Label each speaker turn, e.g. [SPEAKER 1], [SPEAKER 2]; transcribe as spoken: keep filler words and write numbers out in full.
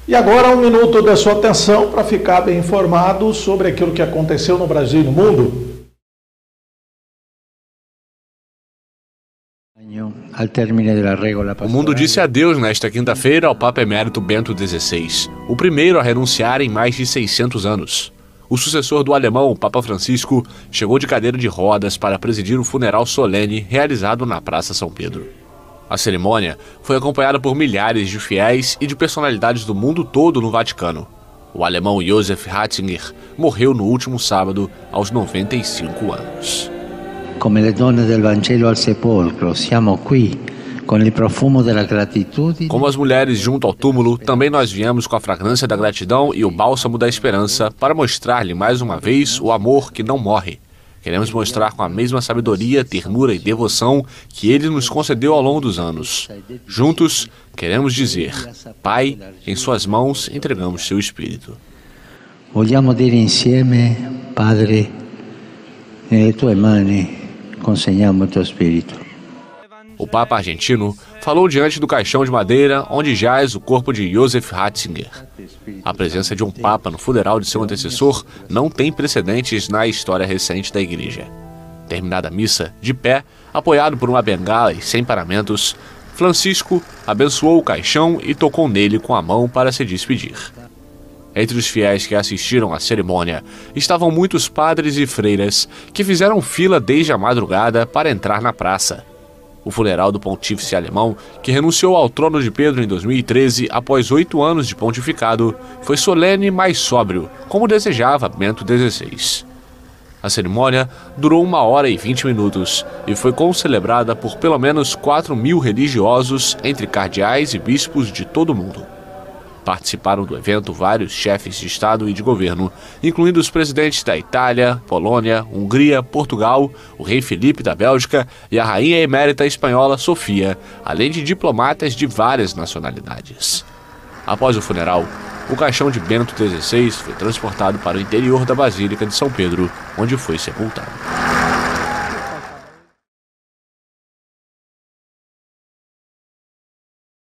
[SPEAKER 1] E agora um minuto da sua atenção para ficar bem informado sobre aquilo que aconteceu no Brasil e no mundo.
[SPEAKER 2] O mundo disse adeus nesta quinta-feira ao Papa Emérito Bento dezesseis, o primeiro a renunciar em mais de seiscentos anos. O sucessor do alemão, o Papa Francisco, chegou de cadeira de rodas para presidir o funeral solene realizado na Praça São Pedro. A cerimônia foi acompanhada por milhares de fiéis e de personalidades do mundo todo no Vaticano. O alemão Joseph Ratzinger morreu no último sábado, aos noventa e cinco anos.
[SPEAKER 3] Come le donne del Vangelo al sepolcro, siamo qui con il profumo della gratitudine.
[SPEAKER 2] Como as mulheres junto ao túmulo, também nós viemos com a fragrância da gratidão e o bálsamo da esperança para mostrar-lhe mais uma vez o amor que não morre. Queremos mostrar com a mesma sabedoria, ternura e devoção que Ele nos concedeu ao longo dos anos. Juntos, queremos dizer: Pai, em suas mãos entregamos seu Espírito.
[SPEAKER 3] Vogliamo dire insieme: Padre, nelle tue mani consegniamo il tuo Spirito.
[SPEAKER 2] O Papa argentino falou diante do caixão de madeira onde jaz o corpo de Joseph Ratzinger. A presença de um Papa no funeral de seu antecessor não tem precedentes na história recente da Igreja. Terminada a missa, de pé, apoiado por uma bengala e sem paramentos, Francisco abençoou o caixão e tocou nele com a mão para se despedir. Entre os fiéis que assistiram à cerimônia estavam muitos padres e freiras que fizeram fila desde a madrugada para entrar na praça. O funeral do pontífice alemão, que renunciou ao trono de Pedro em dois mil e treze após oito anos de pontificado, foi solene, mas sóbrio, como desejava Bento dezesseis. A cerimônia durou uma hora e vinte minutos e foi concelebrada por pelo menos quatro mil religiosos, entre cardeais e bispos de todo o mundo. Participaram do evento vários chefes de Estado e de governo, incluindo os presidentes da Itália, Polônia, Hungria, Portugal, o rei Felipe da Bélgica e a rainha emérita espanhola Sofia, além de diplomatas de várias nacionalidades. Após o funeral, o caixão de Bento dezesseis foi transportado para o interior da Basílica de São Pedro, onde foi sepultado.